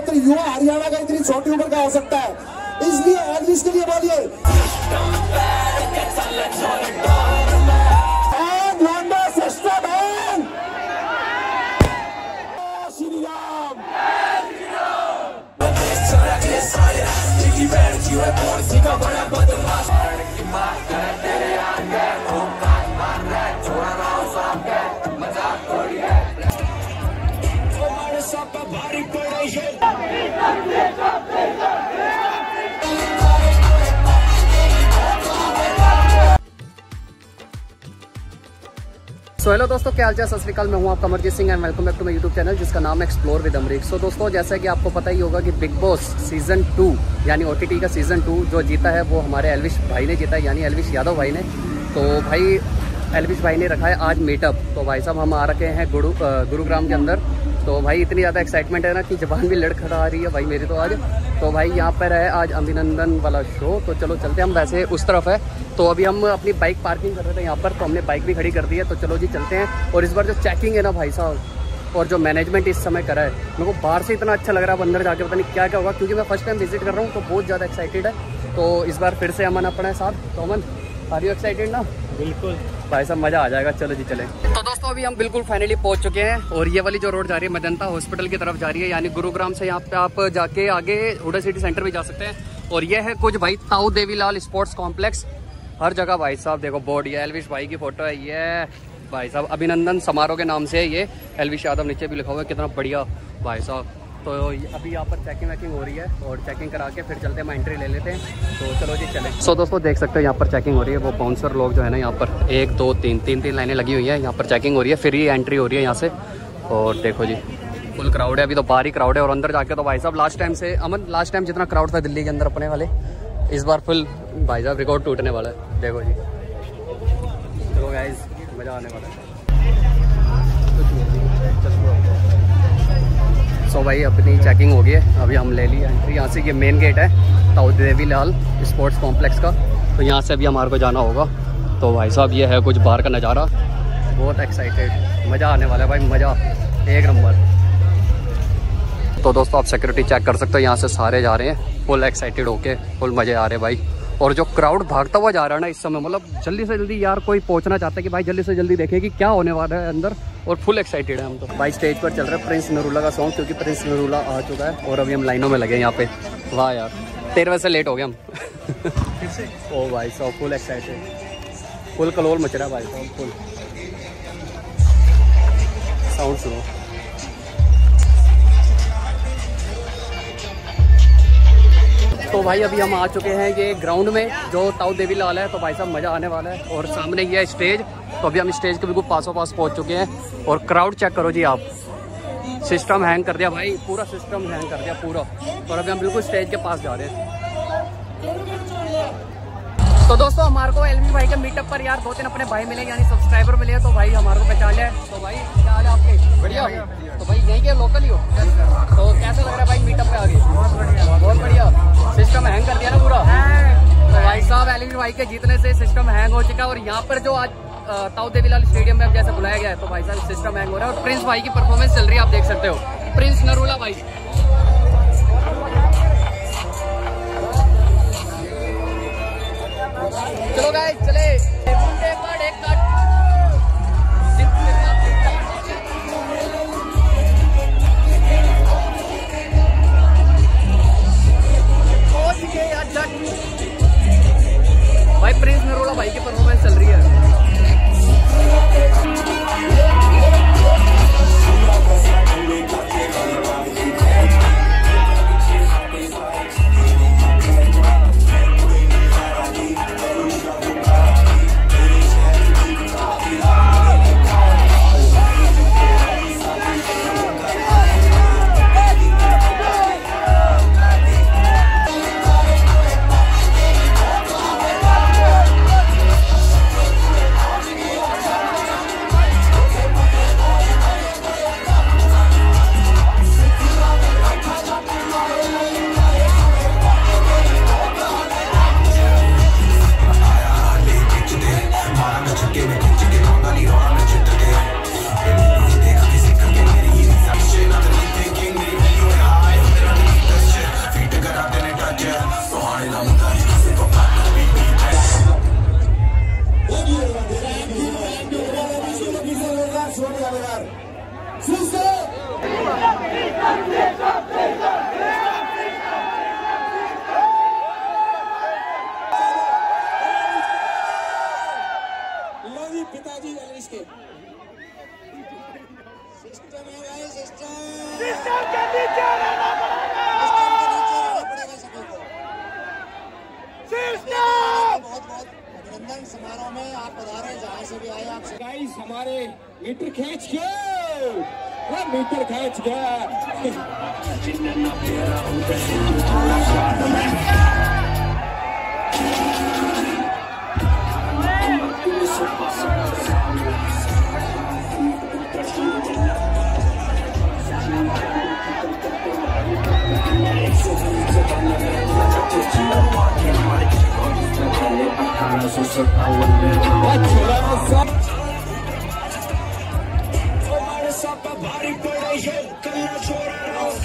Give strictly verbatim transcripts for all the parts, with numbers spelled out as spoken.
एकमात्र युवा हरियाणा का इतनी छोटी उम्र का हो सकता है, इसलिए एल्विश के लिए बोलिए श्री राम। सो हेलो दोस्तों, क्या हाल चाल, सत श्री अकाल। मैं हूं आपका Amarjeet Singh and welcome back to my YouTube channel जिसका नाम है एक्सप्लोर विद अमरीक। सो दोस्तों, जैसा कि आपको पता ही होगा कि बिग बॉस सीजन टू यानी ओटीटी का सीजन टू जो जीता है वो हमारे एल्विश भाई ने जीता है, यानी एल्विश यादव भाई ने। तो भाई एल्विश भाई ने रखा है आज मीटअप। तो भाई साहब हम आ रखे हैं गुरु गुरुग्राम के अंदर। तो भाई इतनी ज़्यादा एक्साइटमेंट है ना कि जबान भी लड़खड़ा आ रही है भाई मेरी तो आज। तो भाई यहाँ पर है आज अभिनंदन वाला शो। तो चलो चलते हैं, हम वैसे उस तरफ है। तो अभी हम अपनी बाइक पार्किंग कर रहे थे यहाँ पर, तो हमने बाइक भी खड़ी कर दी है। तो चलो जी चलते हैं। और इस बार जो चेकिंग है ना भाई साहब, और जो मैनेजमेंट इस समय करा है, मेरे को बाहर से इतना अच्छा लग रहा है, अंदर जाके पता नहीं क्या क्या होगा, क्योंकि मैं फर्स्ट टाइम विजिट कर रहा हूँ तो बहुत ज़्यादा एक्साइटेड है। तो इस बार फिर से अमन अपना है साथ। तो अमन, आर यू एक्साइटेड ना? बिल्कुल भाई साहब मज़ा आ जाएगा। चलो जी चले। तो दोस्तों अभी हम बिल्कुल फाइनली पहुंच चुके हैं और ये वाली जो रोड जा रही है मेदांता हॉस्पिटल की तरफ जा रही है, यानी गुरुग्राम से यहाँ पे आप जाके आगे हुडा सिटी सेंटर भी जा सकते हैं। और ये है कुछ भाई ताऊ देवीलाल स्पोर्ट्स कॉम्प्लेक्स। हर जगह भाई साहब देखो बोर्ड, ये एल्विश भाई की फोटो है, ये भाई साहब अभिनंदन समारोह के नाम से है ये। एल्विश यादव नीचे भी लिखा हुआ है, कितना बढ़िया भाई साहब। तो अभी यहाँ पर चेकिंग वैकिंग हो रही है और चेकिंग करा के फिर चलते हैं, एंट्री ले लेते हैं। तो चलो जी चले। सो दोस्तों देख सकते हो यहाँ पर चेकिंग हो रही है। वो बाउंसर लोग जो है ना यहाँ पर एक दो तीन तीन तीन लाइनें लगी हुई है, यहाँ पर चेकिंग हो रही है, फिर ही एंट्री हो रही है यहाँ से। और देखो जी फुल क्राउड है, अभी तो बाहर ही क्राउड है। और अंदर जाके तो भाई साहब लास्ट टाइम से अमन, लास्ट टाइम जितना क्राउड था दिल्ली के अंदर अपने वाले, इस बार फुल भाई साहब रिकॉर्ड टूटने वाला है। देखो जी, चलो गाइस मज़ा आने वाला है। सो भाई अपनी चेकिंग हो गई है, अभी हम ले लिए एंट्री। यहाँ से ये मेन गेट है ताऊ देवीलाल स्पोर्ट्स कॉम्प्लेक्स का। तो यहाँ से अभी हमारे को जाना होगा। तो भाई साहब ये है कुछ बाहर का नज़ारा, बहुत एक्साइटेड, मज़ा आने वाला है भाई, मज़ा एक नंबर। तो दोस्तों आप सिक्योरिटी चेक कर सकते हो, यहाँ से सारे जा रहे हैं फुल एक्साइटेड होके, फुल मज़े आ रहे हैं भाई। और जो क्राउड भागता हुआ जा रहा है ना इस समय, मतलब जल्दी से जल्दी यार कोई पहुंचना चाहता है कि भाई जल्दी से जल्दी देखें कि क्या होने वाला है अंदर। और फुल एक्साइटेड है हम तो। भाई स्टेज पर चल रहा है प्रिंस नरूला का सॉन्ग, क्योंकि प्रिंस नरूला आ चुका है और अभी हम लाइनों में लगे हैं यहाँ पे। वाह यार, तेरह बजे से लेट हो गए हम। ओ भाई साहब फुल एक्साइटेड, फुल कलोल मच रहा है भाई साहब, फुल साउंड सुनो। तो भाई अभी हम आ चुके हैं ये ग्राउंड में जो ताऊ देवीलाल है। तो भाई साहब मज़ा आने वाला है। और सामने ये है स्टेज। तो अभी हम स्टेज के बिल्कुल पासों पास पहुंच चुके हैं। और क्राउड चेक करो जी आप, सिस्टम हैंग कर दिया भाई, पूरा सिस्टम हैंग कर दिया पूरा। और अभी हम बिल्कुल स्टेज के पास जा रहे हैं। तो दोस्तों हमारे को एल्विश भाई के मीटअप पर यार दो तीन अपने भाई मिले, यानी सब्सक्राइबर मिले। तो भाई हमारे को पहचान लिया। तो भाई क्या हाल है आपके? बढ़िया। तो भाई यहीं के लोकल ही हो? तो कैसा लग रहा है भाई मीटअप पे आगे? बहुत बढ़िया, बहुत बढ़िया। सिस्टम हैंग कर दिया ना पूरा? तो भाई साहब एल्विश भाई के जीतने से सिस्टम हैंग हो चुका है। और यहाँ पर जो आज ताऊ देवीलाल स्टेडियम में जैसे बुलाया गया है, तो भाई साहब सिस्टम हैंग हो रहा है। और प्रिंस भाई की परफॉर्मेंस चल रही है, आप देख सकते हो, प्रिंस नरूला भाई। चलो गाइस चले। भाई प्रिंस नरूला भाई की परफॉर्मेंस चल रही है। समारोह में आप पधारे, जहाँ से भी आए आप। गाइस हमारे मीटर खींच के, वो मीटर खींच के भारी पड़े ये कल्ला छोरा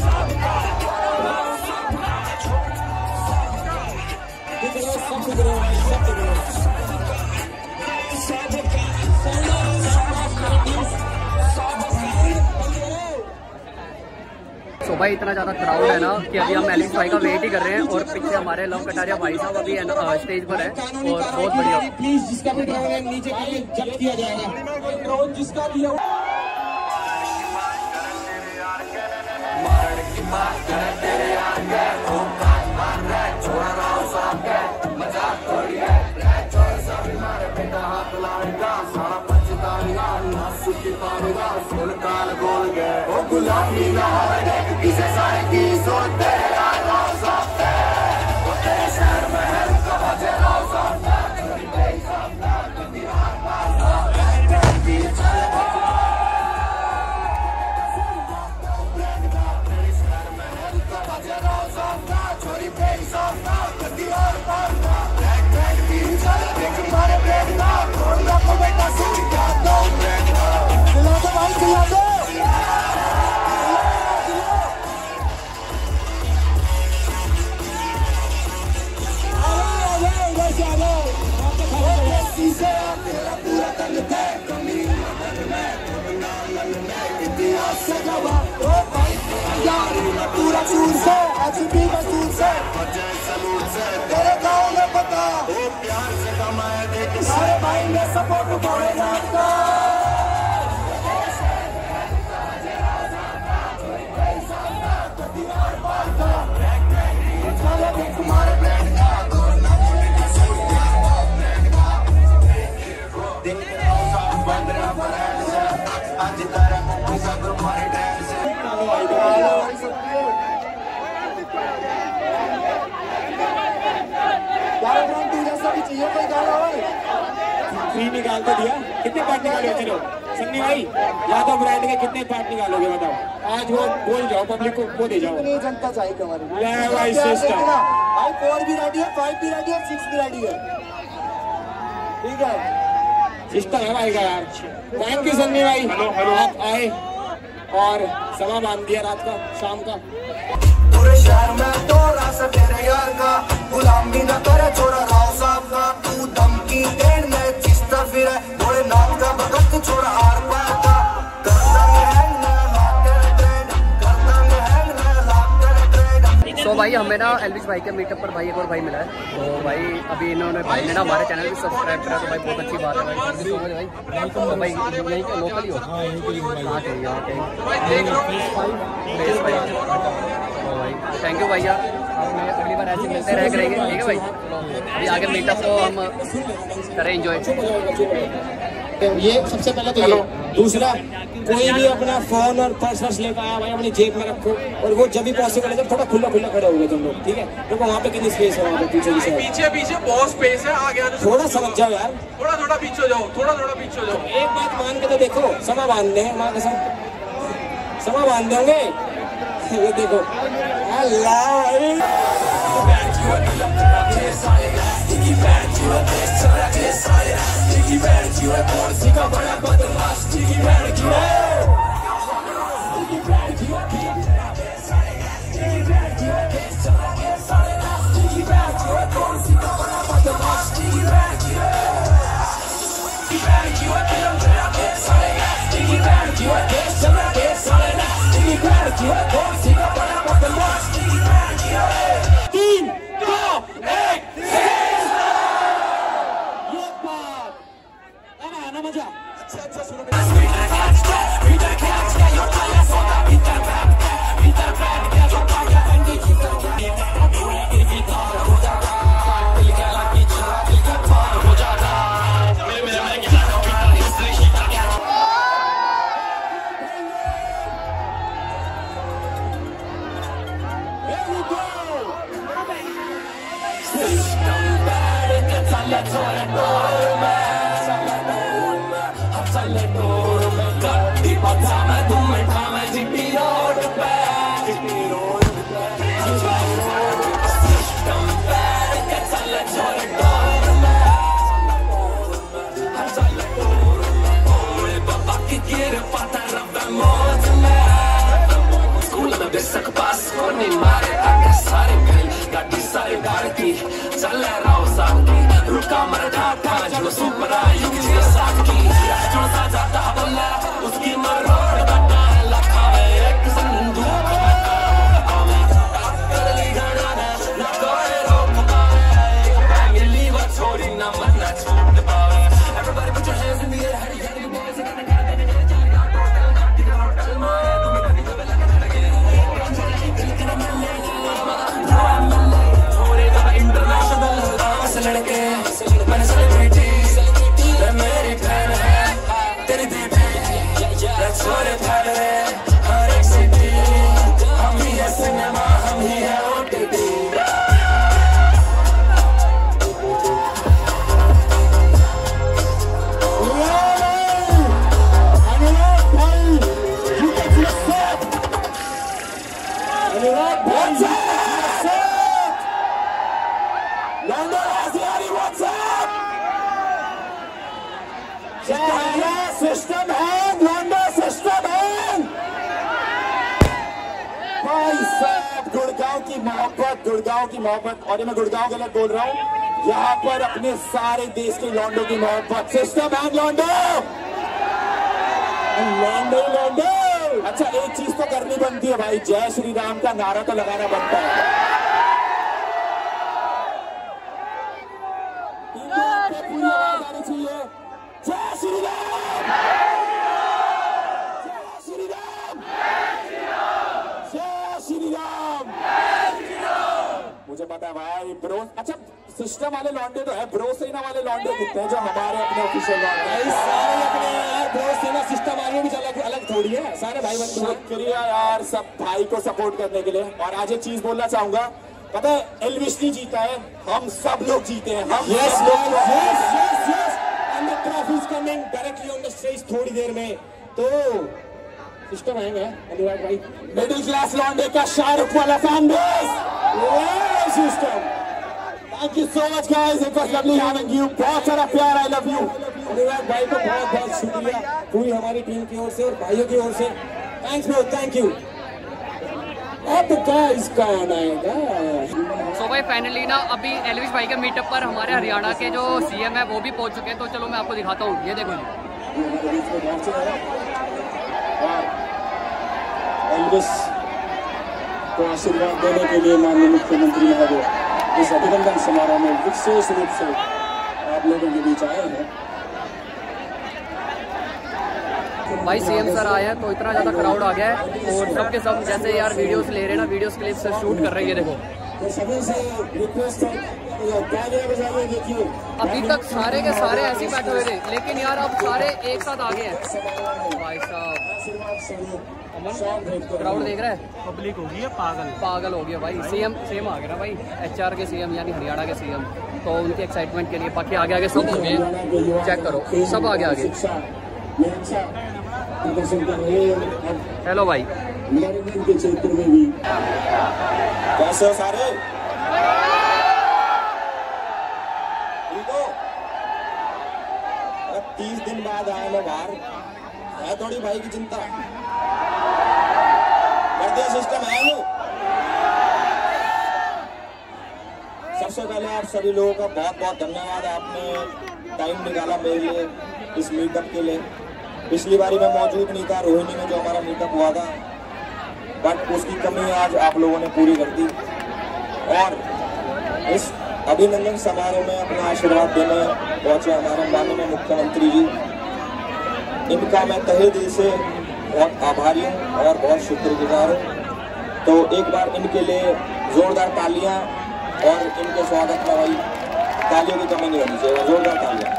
तो भाई इतना ज़्यादा क्राउड है ना कि अभी हम एलिस भाई का वेट ही कर रहे हैं और पीछे हमारे लव कटारिया भाई साहब अभी स्टेज पर है और बहुत बढ़िया। प्लीज जिसका भी ड्रोन है नीचे करके जब्त किया जाएगा। ड्रोन जिसका भी है गुलामी ना किसे सारे की सोते शहर में है पूरा चूर से एचपी में चूर से तेरे गाँव में पता प्यार से कमाए देख सारे भाई में सपोर्ट बढ़ेगा आपका। फ्री निकाल तो दिया, कितने पार्ट निकालोगे? चलो सन्नी भाई, यादव ब्रांड के कितने पार्ट निकालोगे बताओ? आज वो बोल जाओ, पब्लिक को वो दे जाओ। कितनी जनता चाहिए हमारी? भाई सिस्टम भाई फोर भी रेडी है, फाइव भी रेडी है, सिक्स भी रेडी है। ठीक है, सिस्टम है भाई का यार। थैंक यू सन्नी भाई, आप आए और समा बांध दिया रात का शाम का। पूरे शहर में तो रास्ता तेरे यार का, गुलामी न करे छोरा राव साहब का। तू धमकी देन में चिस्ता फिर है, थोड़े नाम का भगत छोरा आर पार का। करता है हैंग ना लाक कर ट्रेड, करता है हैंग ना लाक कर ट्रेड। तो भाई हमें ना एल्विश भाई के मीटअप पर भाई एक और भाई मिला है। तो भाई अभी इन्होंने भाई ने ना हमारे चैनल भी सब्सक्राइब करा, तो भाई बहुत अच्छी बात है भाई। थैंक यू सो मच भाई। तो भाई यहीं के लोकल ही हो? हाँ यहीं के, यहाँ के यहाँ के भाई। भाई थैंक यू भैया, आपने अगली बार ऐसे मिलते रह करेंगे। ठीक है भाई, अभी आगे मीटअप को हम करें एंजॉय। ये सबसे पहले तो ये, दूसरा कोई भी अपना फोन और पर्स वर्स लेकर आया भाई अपनी जेब में रखो, और वो जब भी पॉसिबल है जब थोड़ा खुला खुला खड़े हो गए तुम लोग। ठीक है, देखो वहाँ पे कितनी स्पेस है, वहाँ पे पीछे पीछे पीछे पीछे बहुत स्पेस है, आगे आने थोड़ा समझ जाओ यार, थोड़ा थोड़ा पीछे जाओ, थोड़ा थोड़ा पीछे जाओ। एक बात मान के तो देखो, समा बांध दें वहाँ के सब समा बांध देंगे। ये देखो अल्लाह तीन दो एक ये बात अब आना मजा। अच्छा अच्छा सुनो सिस्टम है लॉन्डो सिस्टम है भाई साहब। गुड़गांव की मोहब्बत, गुड़गांव की मोहब्बत, और ये मैं गुड़गांव गलत बोल रहा हूँ, यहाँ पर अपने सारे देश के लॉन्डो की मोहब्बत। सिस्टम है लॉन्डो, लॉन्डो लॉन्डो। अच्छा एक चीज तो करनी बनती है भाई, जय श्री राम का नारा तो लगाना बनता है। चाहिए जय श्री राम, जय श्री राम, जय श्री राम। मुझे पता है भाई ब्रो। अच्छा सिस्टम वाले लॉन्डे तो है, ब्रो सेना वाले लॉन्डे कितने हैं जो हमारे अपने ऑफिशियल लॉन्डे सारे अपने यार। ब्रो सेना सिस्टम वाले भी अलग अलग थोड़ी है, सारे भाई बंधु। शुक्रिया यार सब भाई को सपोर्ट करने के लिए। और आज एक चीज बोलना चाहूंगा, पता है एल्विस नहीं जीता है, हम सब लोग जीते हैं। हम yes, लोग yes, yes, yes. And the trophy is coming directly on the stage थोड़ी देर में। तो सिस्टम आएगा अनुराग भाई, मिडिल क्लास लॉन्डे का शाहरुख वाला fan base system. Thank you so much guys, it was lovely having you. बहुत सारा प्यार, आई लव यू। अनुराग भाई को बहुत बहुत शुक्रिया पूरी हमारी टीम की ओर से और भाइयों की ओर से। Thanks bro, thank you. अब गाइस कौन आएगा? सो भाई फाइनली ना अभी एल्विस भाई के मीटअप पर हमारे हरियाणा के जो सीएम है वो भी पहुंच चुके हैं। तो चलो मैं आपको दिखाता हूँ, ये देखो जी। एल्विस को आशीर्वाद देने के लिए माननीय मुख्यमंत्री महोदय इस अभिनंदन समारोह में विशेष रूप से आप लोगों के बीच आए हैं। भाई सीएम सर आए हैं तो इतना ज्यादा क्राउड आ गया है और सबके सब जैसे यार वीडियोस ले रहे हैं ना, वीडियोस क्लिप से शूट कर रहे हैं। ये देखो अभी तक सारे के सारे ऐसे ही बैठे हुए थे, लेकिन यार अब सारे एक साथ आ गए हैं। भाई साहब क्राउड देख रहा है, पब्लिक हो गई है पागल पागल हो गया भाई। सीएम सेम आ गया ना भाई, एचआर के सीएम यानी हरियाणा के सीएम, तो उनके एक्साइटमेंट के लिए बाकी आगे आगे सब हो गए। चेक करो सब आगे आगे। हेलो भाई के क्षेत्र में भी कैसे हो सारे? ठीक हो? तीस दिन बाद आए मैं बाहर, है थोड़ी भाई की चिंता कर दिया सिस्टम है लो। सबसे पहले आप सभी लोगों का बहुत बहुत धन्यवाद, आपने टाइम निकाला मेरे लिए इस मीटअप के लिए। पिछली बारी मैं मौजूद नहीं था रोहिणी में जो हमारा मीटअप हुआ था, बट उसकी कमी आज आप लोगों ने पूरी कर दी। और इस अभिनंदन समारोह में अपना आशीर्वाद देने पहुंचे हमारे माननीय मुख्यमंत्री जी, इनका मैं तहे दिल से बहुत आभारी हूँ और बहुत शुक्रगुजार हूँ। तो एक बार इनके लिए जोरदार तालियां, और इनके स्वागत में भाई तालियों की कमी नहीं होनी चाहिए, जोरदार तालियां।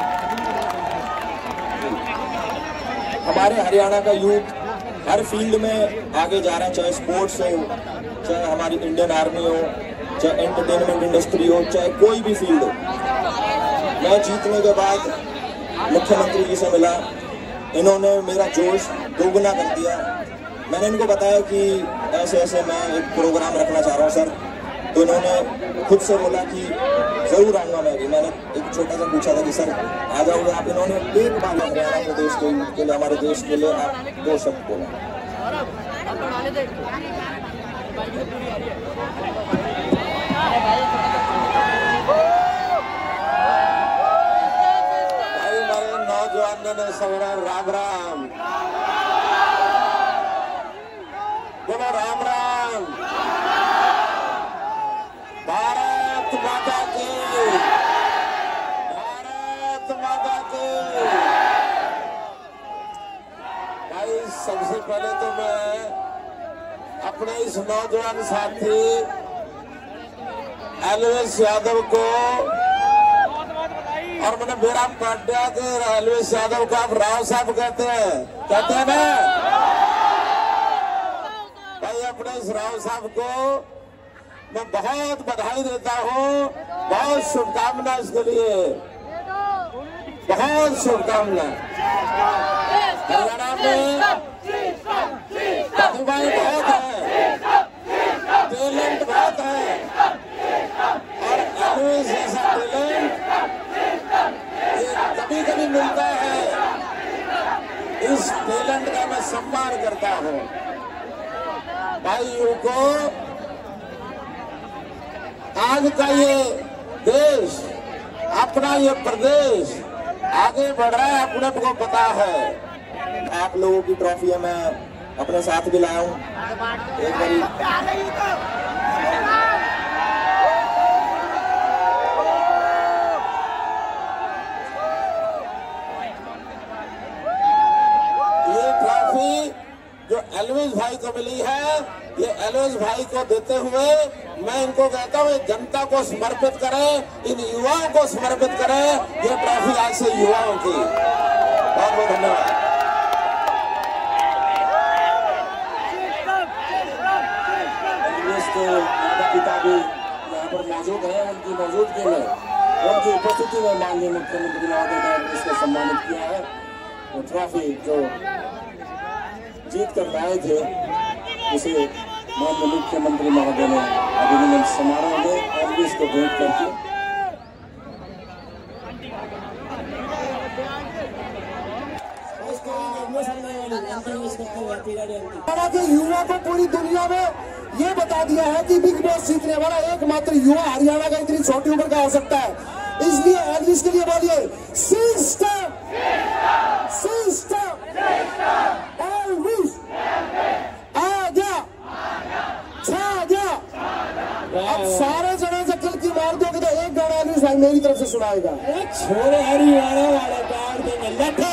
हमारे हरियाणा का यूथ हर फील्ड में आगे जा रहा है, चाहे स्पोर्ट्स हो, चाहे हमारी इंडियन आर्मी हो, चाहे एंटरटेनमेंट इंडस्ट्री हो, चाहे कोई भी फील्ड हो। मैं जीतने के बाद मुख्यमंत्री जी से मिला, इन्होंने मेरा जोश दोगुना कर दिया। मैंने इनको बताया कि ऐसे ऐसे मैं एक प्रोग्राम रखना चाह रहा हूँ सर, तो इन्होंने खुद से बोला कि ज़रूर आऊँगा मैं भी। मैंने एक छोटा सा पूछा था कि सर आ जाओगे आप, इन्होंने एक बार हरियाणा प्रदेश के लिए, हमारे देश के लिए आप दो शब्द बोला। भाई हमारे नौजवान ने सवरा राम राम बोलो, राम राम। भारत माता की, भारत माता की। भाई सबसे पहले तो मैं अपने इस नौजवान साथी एलवेश यादव को, और मैंने मेरा पाड्या के एलवेश यादव को आप राव साहब कहते हैं, कहते हैं ना भाई। अपने इस राव साहब को मैं बहुत बधाई देता हूँ, बहुत शुभकामना इसके लिए, बहुत शुभकामना। हरियाणा में प्रतिभाएं बहुत है, टैलेंट बहुत है, और एलवेश जैसा टैलेंट ये कभी कभी मिलता है। इस टैलेंट का मैं सम्मान करता हूँ। भाइयों को आज का ये देश, अपना ये प्रदेश आगे बढ़ रहा है, अपने को पता है। आप लोगों की ट्रॉफी है, मैं अपने साथ भी लाया हूँ एक बारी। ये ट्रॉफी जो एलवेश भाई को मिली है, ये एलवेश भाई को देते हुए मैं इनको कहता हूँ जनता को समर्पित करें, इन युवाओं को समर्पित करें। ये ट्रॉफी आज से युवाओं की। बहुत बहुत धन्यवाद। एलवेश के माता पिता भी यहाँ पर मौजूद है, उनकी मौजूदगी में, उनकी उपस्थिति में माननीय मुख्यमंत्री महोदय ने एलवेश को सम्मानित किया है। वो ट्रॉफी जो जीत कर लाए थे, उसे माननीय मुख्यमंत्री महोदय ने अभिनंदन समारोह में एलवेश को भेंट करके के युवा को पूरी दुनिया में ये बता दिया है कि बिग बॉस जीतने वाला एकमात्र युवा हरियाणा का इतनी छोटी उम्र का हो सकता है। इसलिए एलवेश के लिए बोलिए सिस्टम सिस्टम एलवेश आ गया, छा गया। अब सारे जने से किल की मार दोगे तो एक गाना एलवेश भाई मेरी तरफ से सुनाएगा। छोरे हरियाणा वाले गाड़ देंगे लठे।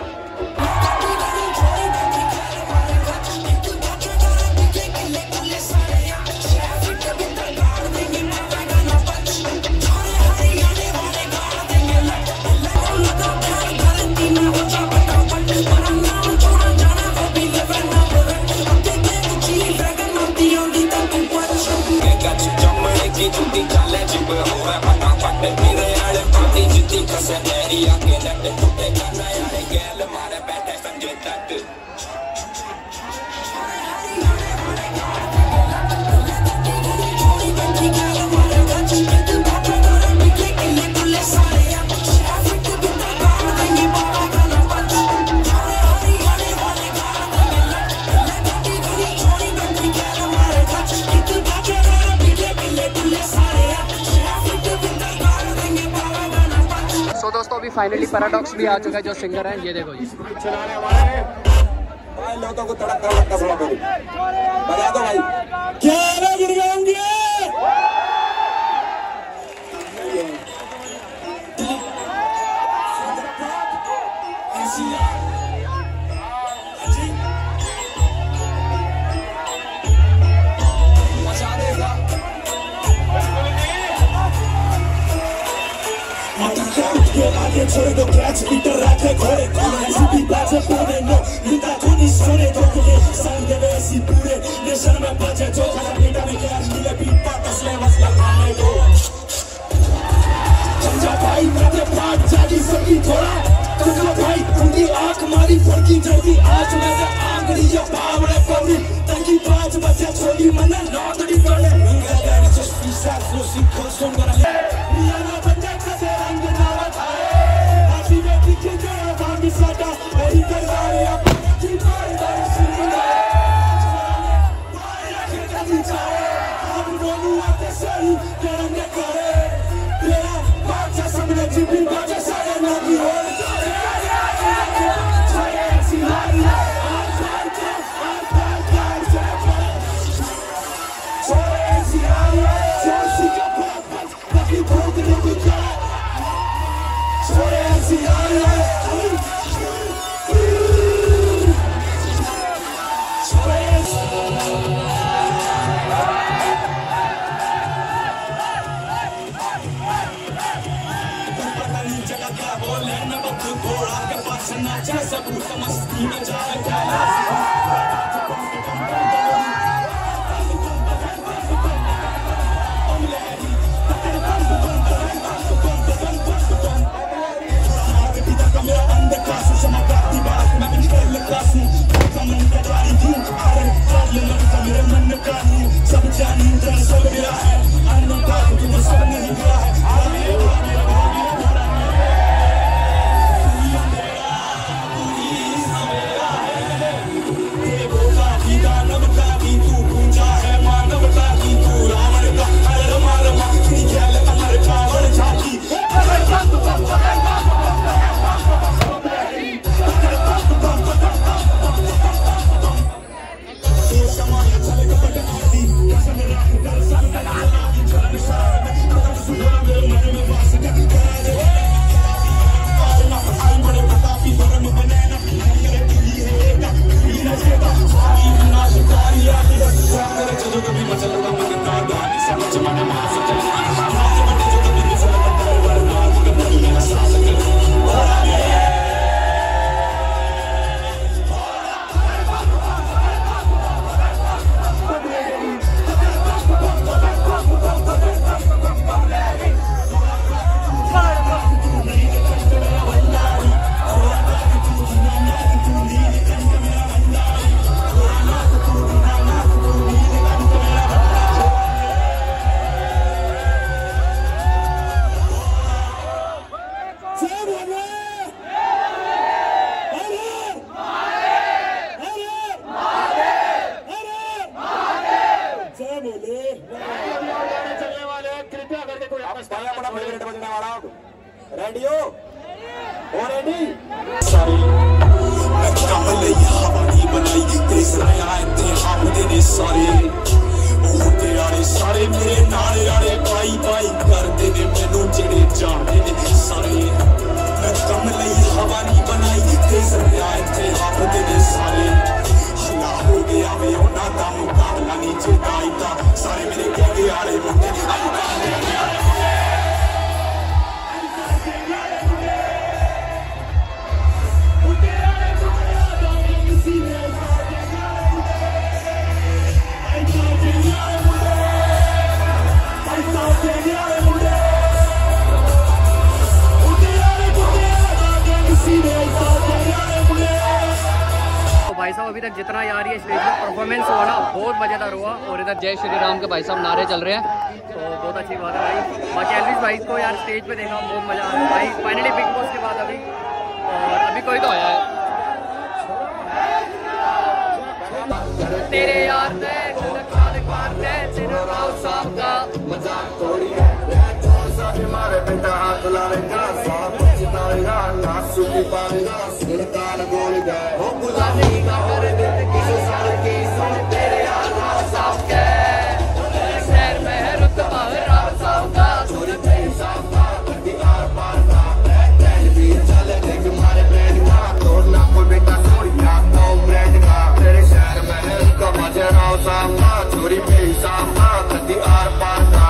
दोस्तों अभी फाइनली पैराडॉक्स भी आ चुका है, जो सिंगर है ये देखो जी। चलाने वाले भाई लोगों को तड़क तड़क का थोड़ा करो, बजा दो भाई। क्या गिर जाएंगे छोड़ दो कैच मीटर रखे घोड़े ऐसी भी बाजे पूरे नो निका धुनी सोने दो के संग में ऐसी पूरे नेशन में बजे जो खाना बेटा में कैच मिले बीट पास ले मसला खाने दो चल जा भाई मेरे की जल्दी आज में से आंगली या बावड़े पौड़ी तकी पांच बजे छोड़ी मना लौटड़ी करने इंगा गाड़ी चश्मी साथ लो सीखो सुन कर मियां ना बंजा कसे रंग ना बताए आशी में दिखे जरा बांगी साटा मेरी करवाई अब की बाई बाई सुनिए बाई रखे कभी चाहे हम दोनों आते सही करेंगे करे तेरा बाजा सामने जिम्मी बाजा सारे नदी हो सब जानी सब मेरा है सब नहीं गया है रेडियो हो रेडी सारी मैं कमल हवानी बनाई तेज राया ते हम दे सारे ओ तेरे सारे मेरे नाले आले पाई पाई करदे ने मैनू जेड़े जानदे ने सारे मैं कमल हवानी बनाई तेज राया ते हम दे सारे हल्ला हो गया वे ओना दा मुकाबला नीचे दाईता सारे मेरे कहवे आले मुंडे भाई साहब अभी तक जितना यार ये स्टेज में परफॉर्मेंस हुआ ना बहुत मज़ेदार हुआ और इधर जय श्री राम के भाई साहब नारे चल रहे हैं तो बहुत अच्छी बात है भाई। बाकी एलविस भाई को यार स्टेज पे देखा बहुत मज़ा आ रहा है भाई। फाइनली बिग बॉस के बाद अभी और अभी कोई तो आया है तेरे यार चोरी मेरी सामा कदी आर पार का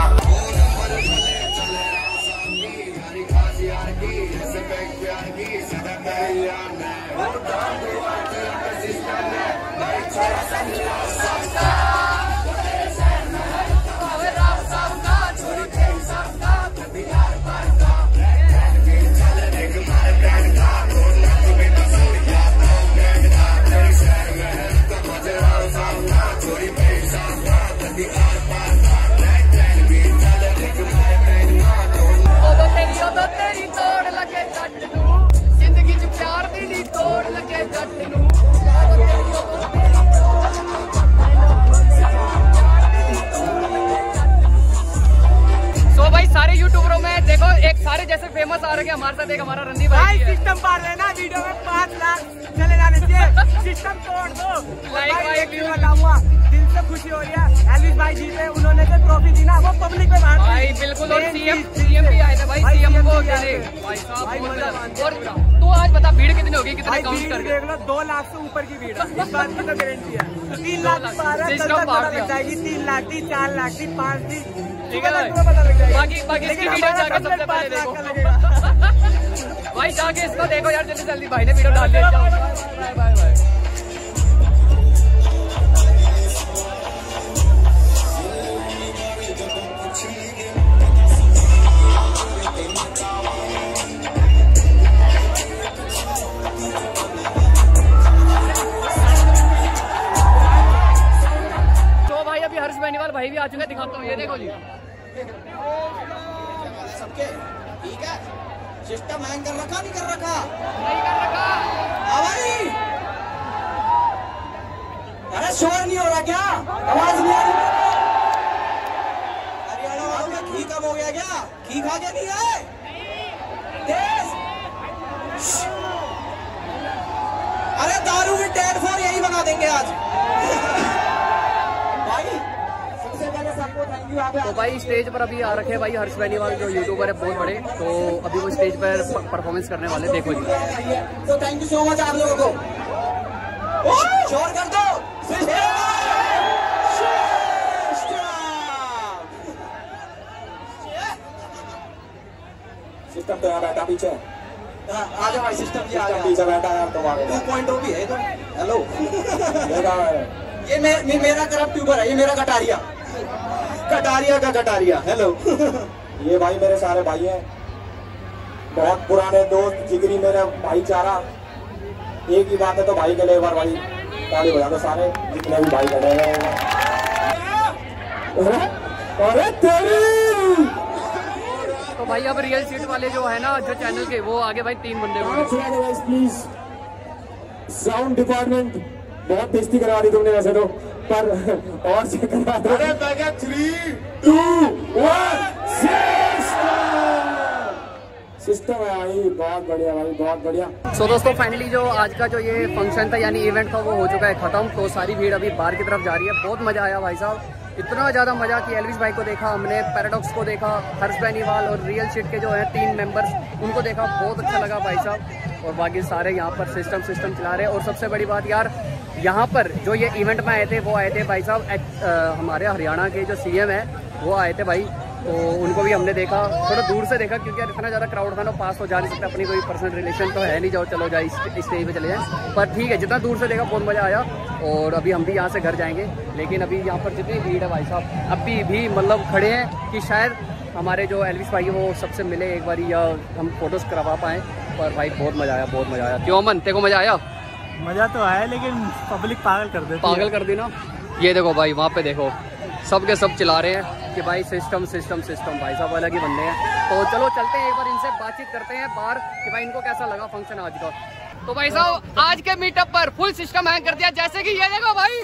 से फेमस आ रहे हैं हमारे साथ एक हमारा रणदीप भाई है। सिस्टम पार लेना वीडियो में पाँच लाख चले जाने चाहिए, सिस्टम तोड़ दो। लाइक भाई एक चीज बताऊंगा, दिल से खुशी हो रही है। एल्विस भाई जीते, उन्होंने जो ट्रॉफी दी ना वो पब्लिक में बांट भाई बिल्कुल। और सीएम सीएम भी आए थे भाई, सीएम को देने भाई साहब। और तू आज बता भीड़ कितनी होगी, कितने काउंट करके देख लो, दो लाख से ऊपर की भीड़ है, इस बात की तो गारंटी है। तीन लाख सिस्टम पार लग जाएगी, तीन लाख थी, चार लाख थी, पाँच थी, ठीक है भाई। बाकी बाकी इसकी वीडियो जाके सबसे पहले देखो भाई, जाके इसको देखो यार जल्दी जल्दी। भाई ने वीडियो डाल दिया। Bye bye bye. तो भाई अभी हर्ष बेनीवाल भाई भी आ चुके हैं, दिखाता हूँ, ये देखो जी। सबके ठीक है, सिस्टम हैंग कर रखा नहीं कर रखा नहीं कर रखा भाई। अरे शोर नहीं हो रहा क्या, आवाज नहीं आ रही? हरियाणा वालों में घी कम हो गया क्या? घी खा के नहीं है तेज? अरे दारू की टेन फोर यही बना देंगे आज भाई। सबसे पहले सबको थैंक यू। तो भाई स्टेज पर अभी आ रखे हैं भाई हर्ष बेनीवाल जो यूट्यूबर है बहुत बड़े, तो अभी वो स्टेज पर परफॉर्मेंस करने वाले, देखो जी। तो थैंक यू सो मच आप लोगों को, शोर कर दो। सिस्टम तो यहाँ बैठा पीछे, आ जाओ भाई। सिस्टम जी आ गया, पीछे बैठा है तुम्हारे। टू पॉइंट ओ भी है तो हेलो ये मे, मे, मेरा करप्ट ट्यूबर है, ये मेरा कटारिया कटारिया का कटारिया। हेलो ये भाई मेरे सारे भाई हैं, बहुत पुराने दोस्त, जिगरी मेरा भाईचारा। एक ही बात है तो भाई के लिए एक बार भाई ताली बजा दो सारे जितने भी भाई खड़े हैं। अरे तेरी तो भाई अब रियल सीट वाले जो है ना जो चैनल के, वो आगे भाई तीन बंदे हुए। प्लीज साउंड डिपार्टमेंट बहुत बेइज्जती करवा दी तुमने वैसे तो, पर और से करवा दो। अरे थ्री टू वन सिस्टम है भाई, बहुत बढ़िया भाई, बहुत बढ़िया। सो so, दोस्तों फाइनली जो आज का जो ये फंक्शन था यानी इवेंट था वो हो चुका है खत्म। तो सारी भीड़ अभी बाहर की तरफ जा रही है। बहुत मजा आया भाई साहब, इतना ज़्यादा मजा कि एल्विस भाई को देखा हमने, पैराडॉक्स को देखा, हर्ष बेनीवाल और रियल शिट के जो है तीन मेंबर्स उनको देखा, बहुत अच्छा लगा भाई साहब। और बाकी सारे यहाँ पर सिस्टम सिस्टम चला रहे हैं। और सबसे बड़ी बात यार, यहाँ पर जो ये इवेंट में आए थे वो आए थे भाई साहब हमारे हरियाणा के जो सीएम है वो आए थे भाई। तो उनको भी हमने देखा, थोड़ा दूर से देखा क्योंकि यार इतना ज़्यादा क्राउड था ना, पास तो जा नहीं सकते, अपनी कोई पर्सनल रिलेशन तो है नहीं, जाओ चलो जाए स्टेज पे चले जाएं। पर ठीक है, जितना दूर से देखा बहुत मज़ा आया। और अभी हम भी यहाँ से घर जाएंगे, लेकिन अभी यहाँ पर जितनी भीड़ है भाई साहब अभी भी मतलब खड़े हैं कि शायद हमारे जो एल्विस भाई वो सबसे मिले एक बार या हम फोटोज़ करवा पाएँ। पर भाई बहुत मज़ा आया, बहुत मज़ा आया। क्यों अमन, तेरे को मज़ा आया? मजा तो आया, लेकिन पब्लिक पागल कर दे पागल कर दी ना। ये देखो भाई, वहाँ पे देखो सब के सब चिल्ला रहे हैं कि भाई सिस्टम सिस्टम सिस्टम। भाई साहब अलग ही बंदे हैं। तो चलो चलते हैं, एक बार इनसे बातचीत करते हैं बाहर कि भाई इनको कैसा लगा फंक्शन आज का। तो भाई साहब आज के मीटअप पर फुल सिस्टम हैंग कर दिया, जैसे कि ये देखो भाई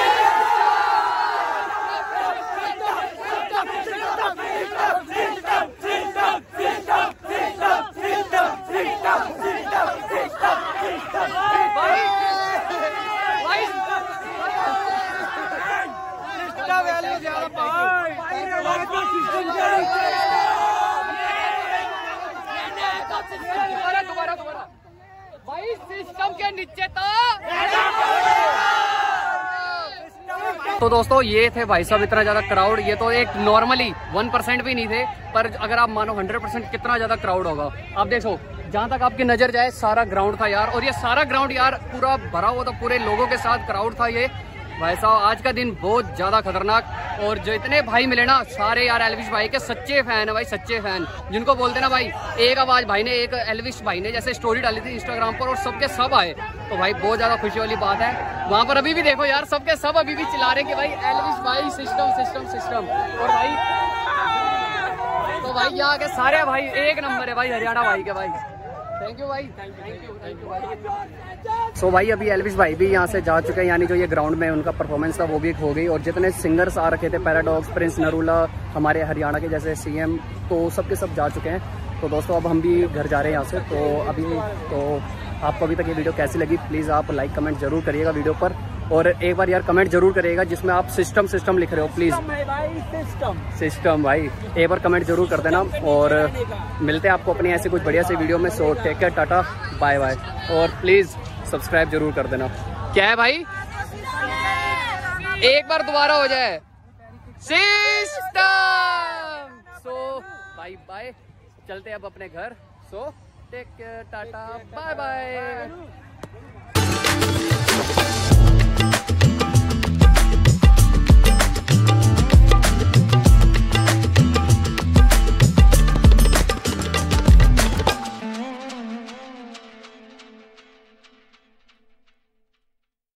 दोबारा दोबारा भाई सिस्टम के नीचे तो दोस्तों ये थे भाई साहब इतना ज्यादा क्राउड। ये तो एक नॉर्मली वन परसेंट भी नहीं थे, पर अगर आप मानो हंड्रेड परसेंट कितना ज्यादा क्राउड होगा। आप देखो जहाँ तक आपकी नजर जाए सारा ग्राउंड था यार, और ये सारा ग्राउंड यार पूरा भरा हुआ था, पूरे लोगों के साथ क्राउड था। ये भाई साहब आज का दिन बहुत ज्यादा खतरनाक। और जो इतने भाई मिले ना सारे यार एल्विस भाई के सच्चे फैन है भाई, सच्चे फैन जिनको बोलते ना भाई। एक आवाज भाई ने, एक एल्विस भाई ने जैसे स्टोरी डाली थी इंस्टाग्राम पर और सबके सब आए, तो भाई बहुत ज्यादा खुशी वाली बात है। वहां पर अभी भी देखो यार सबके सब अभी भी चिल्ला रहे कि भाई एल्विस भाई सिस्टम सिस्टम सिस्टम। और भाई तो भाई यहाँ के सारे भाई एक नंबर है भाई हरियाणा भाई के भाई। थैंक यू भाई, थैंक यू थैंक यू भाई। सो भाई अभी एल्विस भाई भी यहाँ से जा चुके हैं, यानी जो ये ग्राउंड में उनका परफॉर्मेंस था वो भी हो गई। और जितने सिंगर्स आ रखे थे पैराडॉक्स, प्रिंस नरूला, हमारे हरियाणा के जैसे सीएम, तो सबके सब जा चुके हैं। तो दोस्तों अब हम भी घर जा रहे हैं यहाँ से। तो अभी तो आपको अभी तक ये वीडियो कैसी लगी प्लीज़ आप लाइक कमेंट जरूर करिएगा वीडियो पर, और एक बार यार कमेंट जरूर करिएगा जिसमें आप सिस्टम सिस्टम लिख रहे हो प्लीज़। सिस्टम सिस्टम भाई एक बार कमेंट जरूर कर देना, और मिलते हैं आपको अपनी ऐसे कुछ बढ़िया सी वीडियो में। So take care, tata bye bye, और प्लीज़ सब्सक्राइब जरूर कर देना। क्या है भाई, एक बार दोबारा हो जाए सिस्टम। सो बाय बाय, चलते हैं अब अपने घर। So take care, tata bye bye.